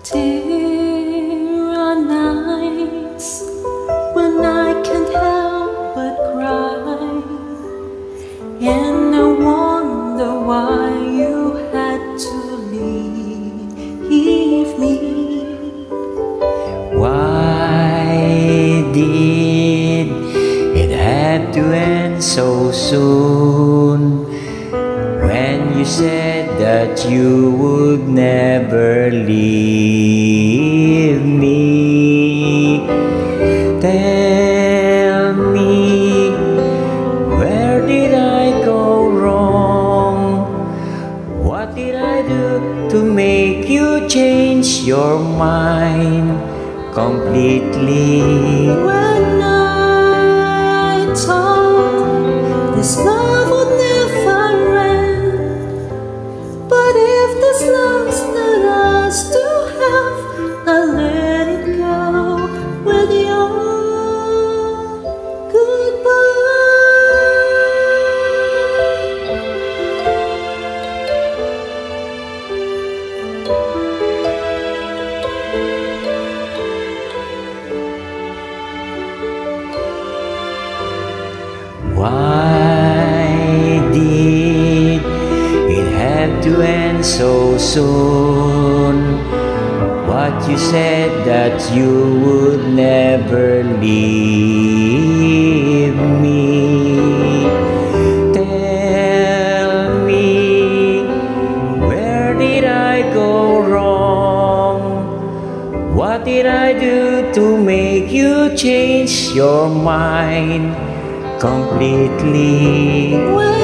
There are nights when I can't help but cry, and I wonder why you had to leave me. Why did it have to end so soon? When you said that you would never leave me. Tell me, where did I go wrong? What did I do to make you change your mind completely? When I thought this love would never end, but if this love's not us to have, I'll let it go with your Why did it have to end so soon? What you said that you would never leave me. Tell me, where did I go wrong? What did I do to make you change your mind completely?